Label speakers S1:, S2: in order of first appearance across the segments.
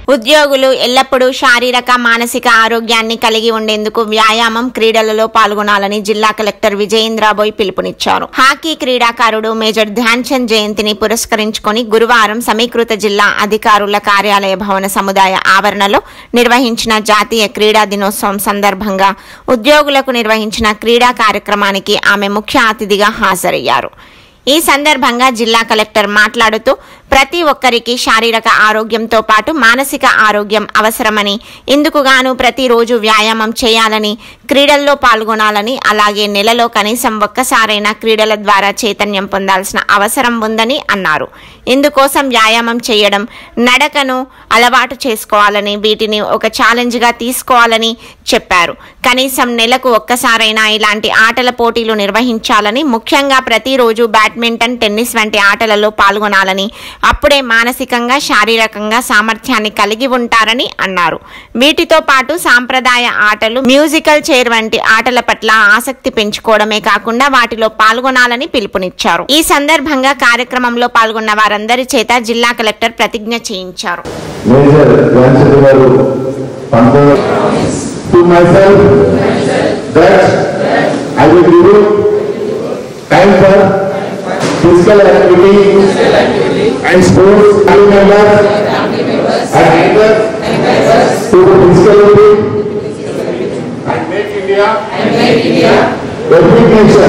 S1: ఉద్యోగులు ఎల్లప్పుడూ శారీరక మానసిక ఆరోగ్యాన్ని కలిగి ఉండేందుకు వ్యాయామం క్రీడలలో పాల్గొనాలని జిల్లా కలెక్టర్ విజయేంద్రబోయ్ పిలుపునిచ్చారు. హాకీ క్రీడాకారుడు మేజర్ ధ్యాన్ చంద్ జయంతిని పురస్కరించుకొని గురువారం సమీకృత జిల్లా అధికారుల కార్యాలయ భవన సముదాయ ఆవరణలో నిర్వహించిన జాతీయ క్రీడా దినోత్సవం సందర్భంగా ఉద్యోగులకు నిర్వహించిన క్రీడా కార్యక్రమానికి ఆమె ముఖ్య అతిథిగా హాజరయ్యారు. ఈ సందర్భంగా జిల్లా కలెక్టర్ మాట్లాడుతూ ప్రతి ఒక్కరికి శారీరక ఆరోగ్యంతో పాటు మానసిక ఆరోగ్యం అవసరమని, ఇందుకుగాను ప్రతిరోజు వ్యాయామం చేయాలని, క్రీడల్లో పాల్గొనాలని, అలాగే నెలలో కనీసం ఒక్కసారైనా క్రీడల ద్వారా చైతన్యం పొందాల్సిన అవసరం ఉందని అన్నారు. ఇందుకోసం వ్యాయామం చేయడం, నడకను అలవాటు చేసుకోవాలని, వీటిని ఒక ఛాలెంజ్గా తీసుకోవాలని చెప్పారు. కనీసం నెలకు ఒక్కసారైనా ఇలాంటి ఆటల పోటీలు నిర్వహించాలని, ముఖ్యంగా ప్రతిరోజు బ్యాడ్మింటన్, టెన్నిస్ వంటి ఆటలలో పాల్గొనాలని, అప్పుడే మానసికంగా శారీరకంగా సామర్థ్యాన్ని కలిగి ఉంటారని అన్నారు. వీటితో పాటు సాంప్రదాయ ఆటలు, మ్యూజికల్ చైర్ వంటి ఆటల పట్ల ఆసక్తి పెంచుకోవడమే కాకుండా వాటిలో పాల్గొనాలని పిలుపునిచ్చారు. ఈ సందర్భంగా కార్యక్రమంలో పాల్గొన్న వారందరి చేత జిల్లా కలెక్టర్ ప్రతిజ్ఞ చేయించారు.
S2: Physical activity and sports family members and neighbors to the physical and make India a big nation.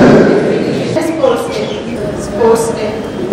S3: Sports day.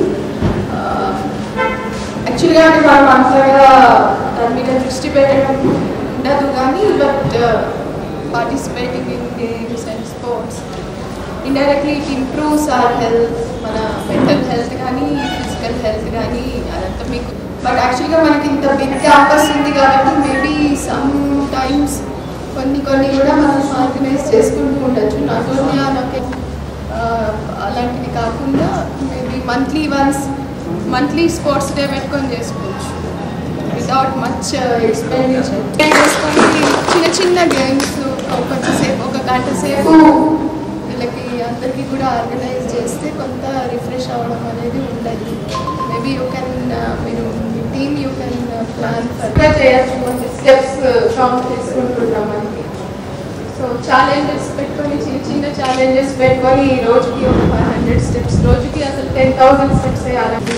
S3: Actually, I am antara tarmina drishti petadam undadu gaani, but participating in games and sports indirectly it improves our health, mana mental health gaani, physical health gaani adantha meeku. But actually manaki inta big campus undi kabatti maybe sometimes konni kuda మనం organize చేసుకుంటూ ఉండొచ్చు. Not only అలాగే అలాంటివి కాకుండా maybe monthly sports day పెట్టుకొని చేసుకోవచ్చు without much expenditure. చేసుకొని చిన్న గేమ్స్ ఒక గంట సేపు వీళ్ళకి అందరికీ కూడా ఆర్గనైజ్ చేస్తే కొంత రిఫ్రెష్ అవ్వడం అనేది ఉండదు. మేబీ యూ కెన్ మీరు టీమ్ యూ కెన్ ప్లాన్ చేయొచ్చు. మంచి స్టెప్స్ కౌంట్ చేసుకుంటున్నాం మనకి. సో ఛాలెంజెస్ పెట్టుకొని చిన్న ఛాలెంజెస్ పెట్టుకొని రోజుకి ఒక 500 స్టెప్స్, రోజుకి అసలు 10,000 స్టెప్స్ వేయాలండి.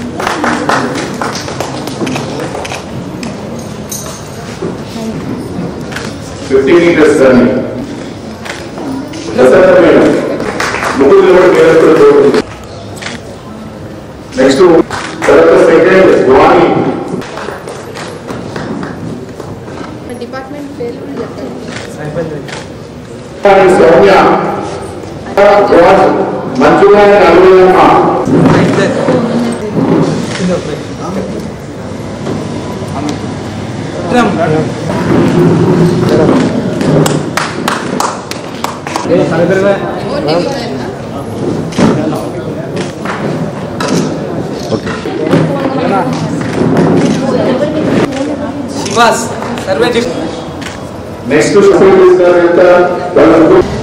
S2: 50 meters running. Next to second Wani.
S3: Department పేరు చెప్పండి.
S2: సౌమ్య మంజుగా నలుగురమ్మ. Next to